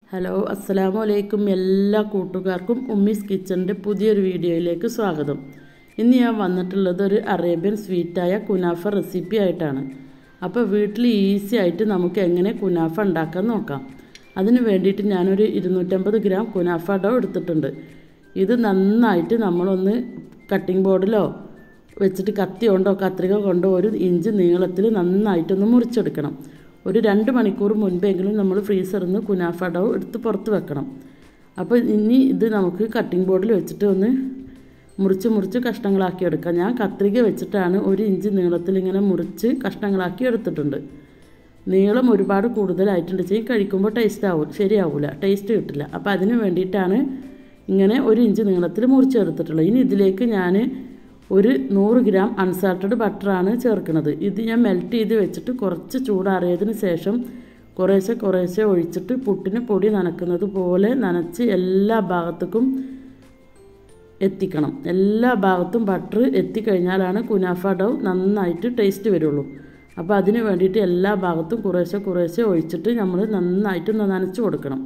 Hello അസ്സലാമു അലൈക്കും എല്ലാ കൂട്ടുകാർക്കും ഉമ്മീസ് കിച്ചണിൻ്റെ പുതിയൊരു വീഡിയോയിലേക്ക് സ്വാഗതം. ഇന്ന് ഞാൻ വന്നിട്ടുള്ളത് ഒരു അറേബ്യൻ സ്വീറ്റായ കുനാഫ റെസിപ്പി ആയിട്ടാണ്. അപ്പോൾ വീട്ടിൽ ഈസി ആയിട്ട് നമുക്ക് എങ്ങനെ കുനാഫ ഉണ്ടാക്കാൻ നോക്കാം. അതിന് വേണ്ടിയിട്ട് ഞാനൊരു 250 ഗ്രാം കുനാഫ ഡോ എടുത്തിട്ടുണ്ട്. ഇത് നന്നായിട്ട് നമ്മളൊന്ന് കട്ടിംഗ് ബോർഡിലോ വെച്ചിട്ട് കത്തി കൊണ്ടോ കത്രിക കൊണ്ടോ 1 ഇഞ്ച് നീളത്തിൽ നന്നായിട്ടൊന്ന് മുറിച്ചെടുക്കണം. ഒരു 2 മണിക്കൂർ മുൻപെങ്കിലും നമ്മൾ ഫ്രീസറിൽ നിന്ന് കുനാഫ ഡോ എടുത്ത് പുറത്ത് വെക്കണം. അപ്പോൾ ഇനി ഇത് നമുക്ക് കട്ടിംഗ് ബോർഡിൽ വെച്ചിട്ട് ഒന്ന് മുറിച്ച് കഷ്ണങ്ങളാക്കി എടുക്കാം. ഞാൻ കത്രിക വെച്ചിട്ടാണ് 1 ഇഞ്ച് നീളത്തിൽ ഇങ്ങനെ മുറിച്ച് കഷ്ണങ്ങളാക്കി എടുത്തിട്ടുണ്ട്. നീളം ഒരുപാട് കൂടുതലായിട്ടുണ്ട് വെച്ചാൽ കഴിക്കുമ്പോൾ ശരിയാവില്ല, ടേസ്റ്റ് കിട്ടില്ല. അപ്പോൾ അതിന് വേണ്ടിയിട്ടാണ് ഇങ്ങനെ 1 ഇഞ്ച് നീളത്തിൽ മുറിച്ചെടുത്തിട്ടുള്ളത്. ഇനി ഇതിലേക്ക് ഞാൻ ഒരു 100 ഗ്രാം അൺസാൾട്ടഡ് ബട്ടറാണ് ചേർക്കുന്നത്. ഇത് ഞാൻ മെൽറ്റ് ചെയ്ത് വെച്ചിട്ട് കുറച്ച് ചൂടാറിയതിന് ശേഷം കുറേശ്ശെ ഒഴിച്ചിട്ട് പുട്ടിന് പൊടി നനക്കുന്നത് പോലെ നനച്ച് എല്ലാ ഭാഗത്തേക്കും എത്തിക്കണം. എല്ലാ ഭാഗത്തും ബട്ടർ എത്തിക്കഴിഞ്ഞാലാണ് കുനാഫ ഡോ നന്നായിട്ട് ടേസ്റ്റ് വരുള്ളൂ. അപ്പോൾ അതിന് വേണ്ടിയിട്ട് എല്ലാ ഭാഗത്തും കുറേശ്ശെ ഒഴിച്ചിട്ട് നമ്മൾ നന്നായിട്ട് നനച്ച് കൊടുക്കണം.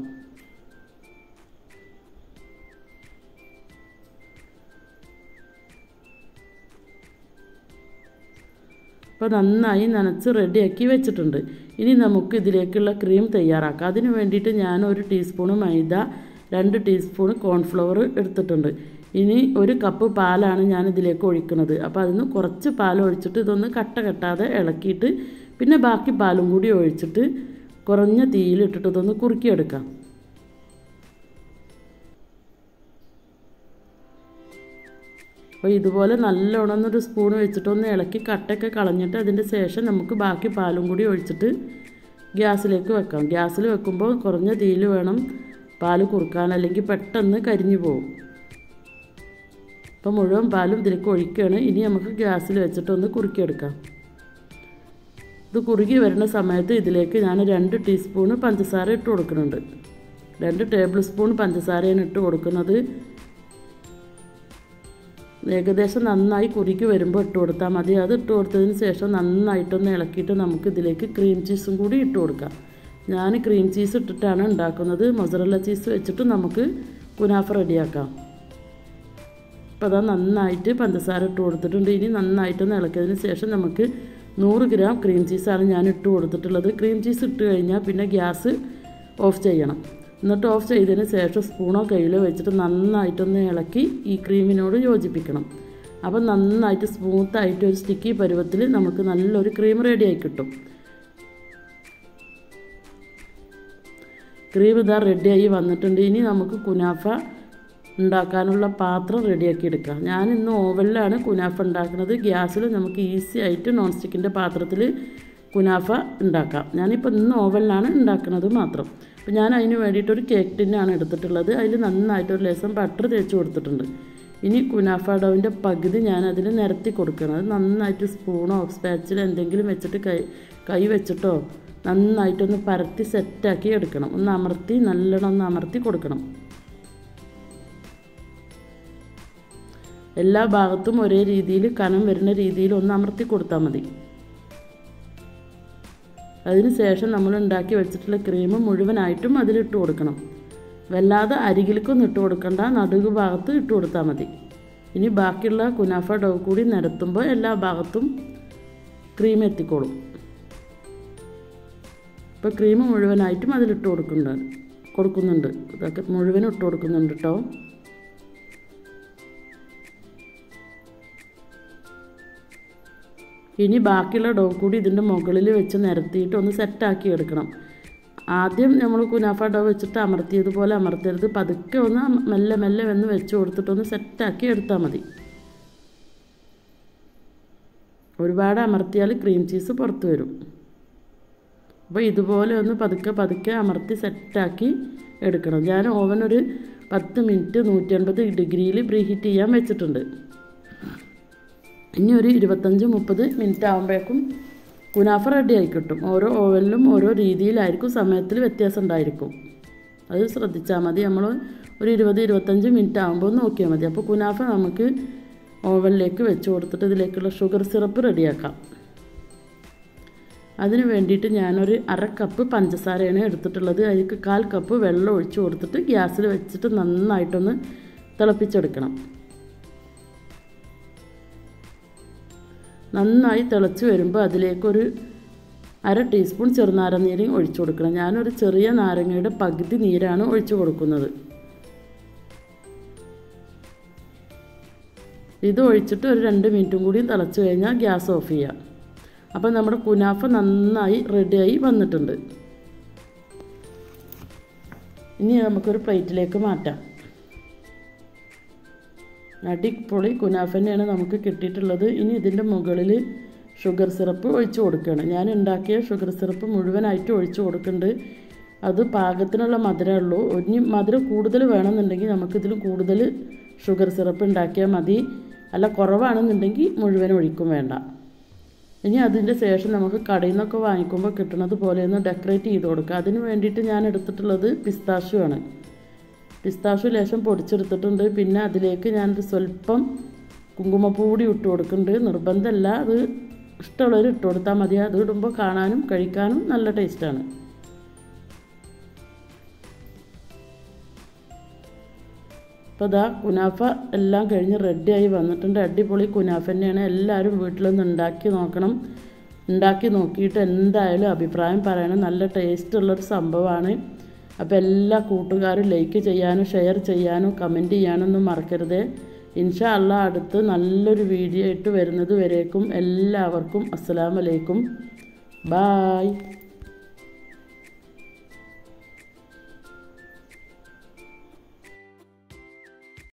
അപ്പോൾ നന്നായി നനച്ച് റെഡിയാക്കി വെച്ചിട്ടുണ്ട്. ഇനി നമുക്ക് ഇതിലേക്കുള്ള ക്രീം തയ്യാറാക്കാം. അതിന് വേണ്ടിയിട്ട് ഞാൻ 1 ടീസ്പൂണ് മൈദ, 2 ടീസ്പൂൺ കോൺഫ്ലവർ എടുത്തിട്ടുണ്ട്. ഇനി 1 കപ്പ് പാലാണ് ഞാൻ ഇതിലേക്ക് ഒഴിക്കുന്നത്. അപ്പോൾ അതിന് കുറച്ച് പാൽ ഒഴിച്ചിട്ട് ഇതൊന്ന് കെട്ടാതെ ഇളക്കിയിട്ട് പിന്നെ ബാക്കി പാലും കൂടി ഒഴിച്ചിട്ട് കുറഞ്ഞ തീയിലിട്ടിട്ട് ഇതൊന്ന് കുറുക്കിയെടുക്കാം. അപ്പോൾ ഇതുപോലെ നല്ലോണം ഒരു സ്പൂൺ വെച്ചിട്ടൊന്ന് ഇളക്കി കട്ടയൊക്കെ കളഞ്ഞിട്ട് അതിൻ്റെ ശേഷം നമുക്ക് ബാക്കി പാലും കൂടി ഒഴിച്ചിട്ട് ഗ്യാസിലേക്ക് വെക്കാം. ഗ്യാസിൽ വെക്കുമ്പോൾ കുറഞ്ഞ തീയിൽ വേണം പാൽ കുറുക്കാൻ, അല്ലെങ്കിൽ പെട്ടെന്ന് കരിഞ്ഞു പോകും. അപ്പോൾ മുഴുവൻ പാലും ഇതിലേക്ക് ഒഴിക്കുകയാണ്. ഇനി നമുക്ക് ഗ്യാസിൽ വെച്ചിട്ടൊന്ന് കുറുക്കിയെടുക്കാം. ഇത് കുറുകി വരുന്ന സമയത്ത് ഇതിലേക്ക് ഞാൻ 2 ടീസ്പൂണ് പഞ്ചസാര ഇട്ട് കൊടുക്കുന്നുണ്ട്. 2 ടേബിൾ സ്പൂൺ പഞ്ചസാരയാണ് ഇട്ട് കൊടുക്കുന്നത്. ഏകദേശം നന്നായി കുറുക്കി വരുമ്പോൾ ഇട്ട് കൊടുത്താൽ മതി. അത് ഇട്ട് കൊടുത്തതിന് ശേഷം നന്നായിട്ടൊന്ന് ഇളക്കിയിട്ട് നമുക്ക് ഇതിലേക്ക് ക്രീം ചീസും കൂടി ഇട്ട് കൊടുക്കാം. ഞാൻ ക്രീം ചീസ് ഇട്ടിട്ടാണ് ഉണ്ടാക്കുന്നത്. മൊസറല്ല ചീസ് വെച്ചിട്ട് നമുക്ക് കുനാഫ റെഡിയാക്കാം. അപ്പോൾ അതാ നന്നായിട്ട് പഞ്ചസാര ഇട്ട് കൊടുത്തിട്ടുണ്ട്. ഇനി നന്നായിട്ടൊന്ന് ഇളക്കിയതിന് ശേഷം നമുക്ക് 100 ഗ്രാം ക്രീം ചീസാണ് ഞാൻ ഇട്ട് കൊടുത്തിട്ടുള്ളത്. ക്രീം ചീസ് ഇട്ട് കഴിഞ്ഞാൽ പിന്നെ ഗ്യാസ് ഓഫ് ചെയ്യണം. എന്നിട്ട് ഓഫ് ചെയ്തതിന് ശേഷം സ്പൂണോ കയ്യിലോ വെച്ചിട്ട് നന്നായിട്ടൊന്ന് ഇളക്കി ഈ ക്രീമിനോട് യോജിപ്പിക്കണം. അപ്പം നന്നായിട്ട് സ്മൂത്തായിട്ട് ഒരു സ്റ്റിക്കി പരുവത്തിൽ നമുക്ക് നല്ലൊരു ക്രീം റെഡിയായി കിട്ടും. ക്രീം ഇതാ റെഡിയായി വന്നിട്ടുണ്ട്. ഇനി നമുക്ക് കുനാഫ ഉണ്ടാക്കാനുള്ള പാത്രം റെഡിയാക്കി എടുക്കാം. ഞാൻ ഇന്ന് ഓവനിലാണ് കുനാഫ ഉണ്ടാക്കുന്നത്. ഗ്യാസിൽ നമുക്ക് ഈസി ആയിട്ട് നോൺ സ്റ്റിക്കിൻ്റെ പാത്രത്തിൽ കുനാഫ ഉണ്ടാക്കാം. ഞാനിപ്പോൾ ഇന്ന് ഓവനിലാണ് ഉണ്ടാക്കുന്നത് മാത്രം. അപ്പോൾ ഞാൻ അതിന് വേണ്ടിയിട്ടൊരു കേക്ക് ടിന്നാണ് എടുത്തിട്ടുള്ളത്. അതിൽ നന്നായിട്ടൊരു ലേശം ബട്ടർ തേച്ച് കൊടുത്തിട്ടുണ്ട്. ഇനി കുനാഫ ഡോവിൻ്റെ പകുതി ഞാൻ അതിൽ നിരത്തി കൊടുക്കണം. അത് നന്നായിട്ട് സ്പൂണോ സ്പാച്ചിലോ എന്തെങ്കിലും വെച്ചിട്ട് കൈ വെച്ചിട്ടോ നന്നായിട്ടൊന്ന് പരത്തി സെറ്റാക്കി എടുക്കണം. നല്ലോണം ഒന്ന് അമർത്തി കൊടുക്കണം. എല്ലാ ഭാഗത്തും ഒരേ രീതിയിൽ കനം വരുന്ന രീതിയിൽ ഒന്ന് അമർത്തി കൊടുത്താൽ മതി. അതിന് ശേഷം നമ്മൾ ഉണ്ടാക്കി വെച്ചിട്ടുള്ള ക്രീം മുഴുവനായിട്ടും അതിലിട്ട് കൊടുക്കണം. വല്ലാതെ അരികിലേക്കൊന്നും ഇട്ട് കൊടുക്കണ്ട, നടുക്ക് ഭാഗത്ത് ഇട്ട് കൊടുത്താൽ മതി. ഇനി ബാക്കിയുള്ള കുനാഫ ഡോ കൂടി നിരത്തുമ്പോൾ എല്ലാ ഭാഗത്തും ക്രീം എത്തിക്കോളും. ഇപ്പോൾ ക്രീം മുഴുവനായിട്ടും അതിലിട്ട് കൊടുക്കുന്നുണ്ട്. ഇതൊക്കെ മുഴുവനും ഇട്ട് കൊടുക്കുന്നുണ്ട് കേട്ടോ. ഇനി ബാക്കിയുള്ള ഡോ കൂടി ഇതിൻ്റെ മുകളിൽ വെച്ച് നിരത്തിയിട്ട് ഒന്ന് സെറ്റാക്കി എടുക്കണം. ആദ്യം നമ്മൾ കുനാഫ ഡോ വെച്ചിട്ട് അമർത്തിയതുപോലെ അമർത്തരുത്. പതുക്കെ ഒന്ന് മെല്ലെ വന്ന് വെച്ച് കൊടുത്തിട്ടൊന്ന് സെറ്റാക്കി എടുത്താൽ മതി. ഒരുപാട് അമർത്തിയാൽ ക്രീം ചീസ് പുറത്ത് വരും. അപ്പോൾ ഇതുപോലെ ഒന്ന് പതുക്കെ അമർത്തി സെറ്റാക്കി എടുക്കണം. ഞാൻ ഓവൻ ഒരു 10 മിനിറ്റ് 180 ഡിഗ്രിയിൽ പ്രീഹീറ്റ് ചെയ്യാൻ വെച്ചിട്ടുണ്ട്. ഇനി ഒരു 25-30 മിനിറ്റ് ആകുമ്പോഴേക്കും കുനാഫ റെഡി ആയി കിട്ടും. ഓരോ ഓവനിലും ഓരോ രീതിയിലായിരിക്കും, സമയത്തിൽ വ്യത്യാസം ഉണ്ടായിരിക്കും. അത് ശ്രദ്ധിച്ചാൽ മതി. നമ്മൾ ഒരു 20-25 മിനിറ്റ് ആകുമ്പോൾ നോക്കിയാൽ മതി. അപ്പോൾ കുനാഫ നമുക്ക് ഓവനിലേക്ക് വെച്ച് കൊടുത്തിട്ട് ഇതിലേക്കുള്ള ഷുഗർ സിറപ്പ് റെഡിയാക്കാം. അതിന് വേണ്ടിയിട്ട് ഞാനൊരു 1/2 കപ്പ് പഞ്ചസാരയാണ് എടുത്തിട്ടുള്ളത്. അതിലേക്ക് 1/4 കപ്പ് വെള്ളം ഒഴിച്ച് കൊടുത്തിട്ട് ഗ്യാസിൽ വെച്ചിട്ട് നന്നായിട്ടൊന്ന് തിളപ്പിച്ചെടുക്കണം. നന്നായി തിളച്ച് വരുമ്പോൾ അതിലേക്കൊരു 1/2 ടീസ്പൂൺ ചെറുനാരങ്ങ ഒഴിച്ചു കൊടുക്കണം. ഞാനൊരു ചെറിയ നാരങ്ങയുടെ പകുതി നീരാണ് ഒഴിച്ചു കൊടുക്കുന്നത്. ഇത് ഒഴിച്ചിട്ട് ഒരു 2 മിനിറ്റും കൂടി തിളച്ച് കഴിഞ്ഞാൽ ഗ്യാസ് ഓഫ് ചെയ്യാം. അപ്പോൾ നമ്മുടെ കുനാഫ നന്നായി റെഡിയായി വന്നിട്ടുണ്ട്. ഇനി നമുക്കൊരു പ്ലേറ്റിലേക്ക് മാറ്റാം. അടിപൊളി കുനാഫ തന്നെയാണ് നമുക്ക് കിട്ടിയിട്ടുള്ളത്. ഇനി ഇതിൻ്റെ മുകളിൽ ഷുഗർ സിറപ്പ് ഒഴിച്ച് കൊടുക്കുകയാണ്. ഞാൻ ഉണ്ടാക്കിയ ഷുഗർ സിറപ്പ് മുഴുവനായിട്ട് ഒഴിച്ച് കൊടുക്കുന്നുണ്ട്. അത് പാകത്തിനുള്ള മധുരമേ ഉള്ളൂ. ഇനി മധുരം കൂടുതൽ വേണമെന്നുണ്ടെങ്കിൽ നമുക്കിതിൽ കൂടുതൽ ഷുഗർ സിറപ്പ് ഉണ്ടാക്കിയാൽ മതി. അല്ല കുറവാണെന്നുണ്ടെങ്കിൽ മുഴുവൻ ഒഴിക്കും വേണ്ട. ഇനി അതിൻ്റെ ശേഷം നമുക്ക് കടയിൽ നിന്നൊക്കെ വാങ്ങിക്കുമ്പോൾ കിട്ടുന്നത് പോലെ ഒന്ന് ഡെക്കറേറ്റ് ചെയ്ത് കൊടുക്കുക. അതിന് വേണ്ടിയിട്ട് ഞാൻ എടുത്തിട്ടുള്ളത് പിസ്താഷ്യൂ ആണ്. പിസ്താഷ്യൂ ലേശം പൊടിച്ചെടുത്തിട്ടുണ്ട്. പിന്നെ അതിലേക്ക് ഞാനൊരു സ്വല്പം കുങ്കുമപ്പൂടി ഇട്ട് കൊടുക്കുന്നുണ്ട്. നിർബന്ധമല്ല, അത് ഇഷ്ടമുള്ളവർ ഇട്ട് കൊടുത്താൽ മതി. അത് ഇടുമ്പോൾ കാണാനും കഴിക്കാനും നല്ല ടേസ്റ്റാണ്. അപ്പോൾ ഇതാ കുനാഫ എല്ലാം കഴിഞ്ഞ് റെഡിയായി വന്നിട്ടുണ്ട്. അടിപൊളി കുനാഫ തന്നെയാണ്. എല്ലാവരും വീട്ടിലൊന്ന് ഉണ്ടാക്കി നോക്കണം. ഉണ്ടാക്കി നോക്കിയിട്ട് എന്തായാലും അഭിപ്രായം പറയണം. നല്ല ടേസ്റ്റുള്ളൊരു സംഭവമാണ്. അപ്പോൾ എല്ലാ കൂട്ടുകാരും ലൈക്ക് ചെയ്യാനും ഷെയർ ചെയ്യാനും കമൻറ്റ് ചെയ്യാനൊന്നും മറക്കരുത്. ഇൻഷാ അല്ലാഹ് അടുത്ത് നല്ലൊരു വീഡിയോ ആയിട്ട് വരുന്നത് വരേക്കും എല്ലാവർക്കും അസ്സലാമു അലൈക്കും. ബായ്.